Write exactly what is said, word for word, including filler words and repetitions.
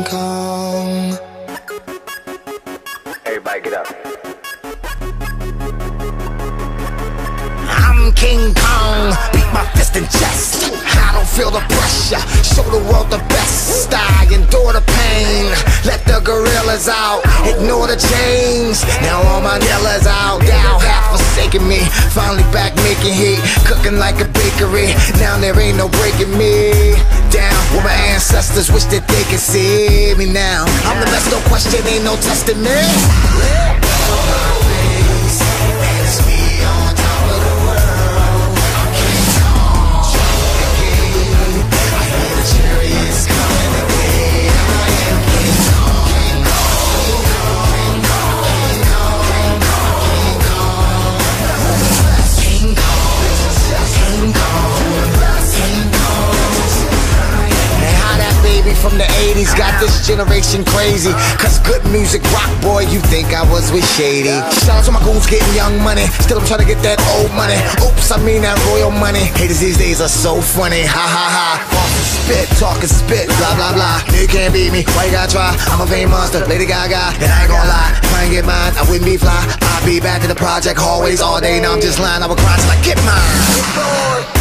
Kong. Everybody get up. I'm King Kong, beat my fist in chest. I don't feel the pressure, show the world the best. I endure the pain, let the gorillas out, ignore the chains. Now all my dealers out, thou have forsaken me. Finally back making heat, cooking like a bakery. Now there ain't no breaking me down. Where my ancestors wish that they could see me now. I'm the best, no question, ain't no testing me. From the eighties, got this generation crazy. Cause good music rock, boy, you think I was with Shady. Shout out to my goons getting young money, still I'm trying to get that old money. Oops, I mean that royal money. Haters these days are so funny, ha ha ha. Spit, talking spit, blah blah blah. You can't beat me, why you gotta try? I'm a fame monster, Lady Gaga, and I ain't gonna lie. If I ain't get mine, I wouldn't be fly. I'll be back in the project hallways all day. Now I'm just lying, I would cry till I get mine.